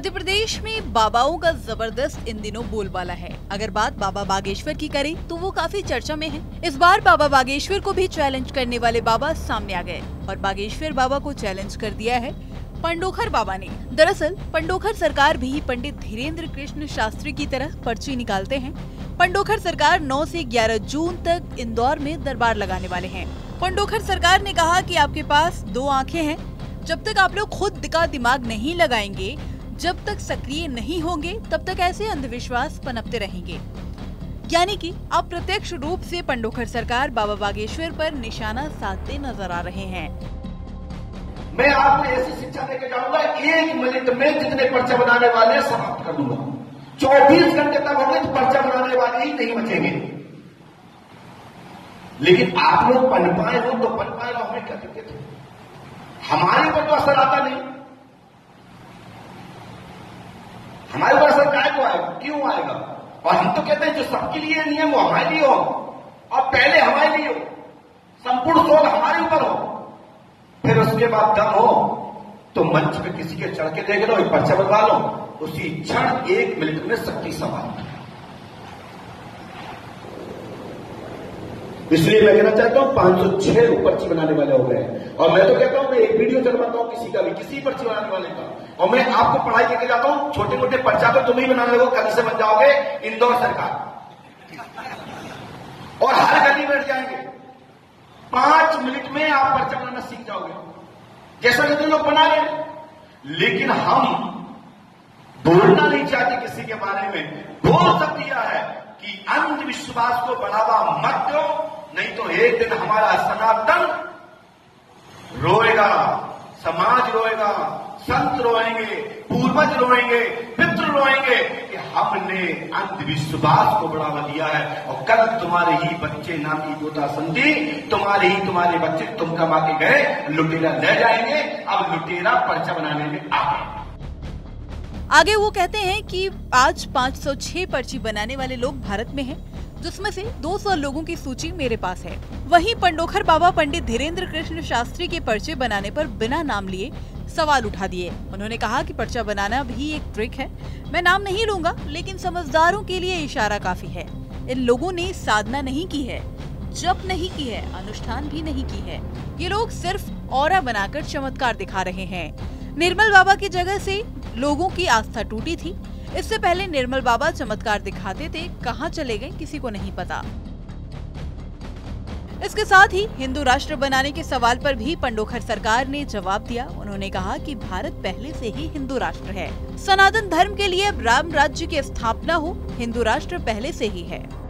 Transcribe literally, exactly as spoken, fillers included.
मध्य प्रदेश में बाबाओं का जबरदस्त इन दिनों बोलबाला है। अगर बात बाबा बागेश्वर की करें तो वो काफी चर्चा में है। इस बार बाबा बागेश्वर को भी चैलेंज करने वाले बाबा सामने आ गए और बागेश्वर बाबा को चैलेंज कर दिया है पंडोखर बाबा ने। दरअसल पंडोखर सरकार भी पंडित धीरेन्द्र कृष्ण शास्त्री की तरह पर्ची निकालते हैं। पंडोखर सरकार नौ से ग्यारह जून तक इंदौर में दरबार लगाने वाले हैं। पंडोखर सरकार ने कहा कि आपके पास दो आंखें हैं, जब तक आप लोग खुद का दिमाग नहीं लगाएंगे, जब तक सक्रिय नहीं होंगे, तब तक ऐसे अंधविश्वास पनपते रहेंगे। यानी कि अप्रत्यक्ष रूप से पंडोखर सरकार बाबा बागेश्वर पर निशाना साधते नजर आ रहे हैं। मैं आपको ऐसी शिक्षा देके जाऊंगा, एक मिनट में जितने पर्चा बनाने वाले समाप्त कर दूंगा। चौबीस घंटे तक होंगे तो पर्चा बनाने वाले ही नहीं बचेंगे। लेकिन आप लोग पन पाए हो तो पन पाए हो, हमें क्या दिक्कत है? हमारे ऊपर तो असर आता नहीं। हमारे ऊपर असर काय को आएगा, क्यों आएगा? और हम तो कहते हैं जो सबके लिए नियम वो हमारे लिए हो और पहले हमारे लिए हो, संपूर्ण शोध हमारे ऊपर हो, फिर उसके बाद दम हो तो मंच पे किसी के चढ़ के देख लो, एक पर्चा बनवा लो, उसी क्षण एक मिनट में शक्ति समाप्त। इसलिए मैं कहना चाहता हूं पांच सौ छह पर्ची बनाने वाले हो गए। और मैं तो कहता हूं मैं एक वीडियो चलवाता हूं किसी का भी, किसी पर्ची बनाने वाले का, और मैं आपको पढ़ाई करके जाता हूं। छोटे मोटे पर्चा तो तुम ही बनाने लगो, कल से बन जाओगे इंदौर सरकार और हर गली में जाएंगे। पांच मिनट में आप पर्चा बनाना सीख जाओगे, जैसा जितने लोग बना रहे। लेकिन हम बोलना नहीं चाहते किसी के बारे में। बोल सब दिया है कि अंधविश्वास को बढ़ावा मत दो, नहीं तो एक दिन हमारा सनातन रोएगा, समाज रोएगा, संत रोएंगे, पूर्वज रोएंगे, पितृ रोएंगे कि हमने अंधविश्वास को बढ़ावा दिया है। और कल तुम्हारे ही बच्चे नाती पोता संती, तुम्हारे ही तुम्हारे बच्चे तुम कमा के गए, लुटेरा ले जाएंगे। अब लुटेरा पर्चा बनाने में आ गए। आगे वो कहते हैं कि आज पांच सौ छह पर्ची बनाने वाले लोग भारत में हैं, जिसमें से दो सौ लोगों की सूची मेरे पास है। वहीं पंडोखर बाबा पंडित धीरेन्द्र कृष्ण शास्त्री के पर्चे बनाने पर बिना नाम लिए सवाल उठा दिए। उन्होंने कहा कि पर्चा बनाना भी एक ट्रिक है। मैं नाम नहीं लूंगा, लेकिन समझदारों के लिए इशारा काफी है। इन लोगों ने साधना नहीं की है, जप नहीं की है, अनुष्ठान भी नहीं की है। ये लोग सिर्फ ऑरा बनाकर चमत्कार दिखा रहे हैं। निर्मल बाबा की जगह से लोगों की आस्था टूटी थी। इससे पहले निर्मल बाबा चमत्कार दिखाते थे, कहां चले गए किसी को नहीं पता। इसके साथ ही हिंदू राष्ट्र बनाने के सवाल पर भी पंडोखर सरकार ने जवाब दिया। उन्होंने कहा कि भारत पहले से ही हिंदू राष्ट्र है। सनातन धर्म के लिए अब राम राज्य की स्थापना हो, हिंदू राष्ट्र पहले से ही है।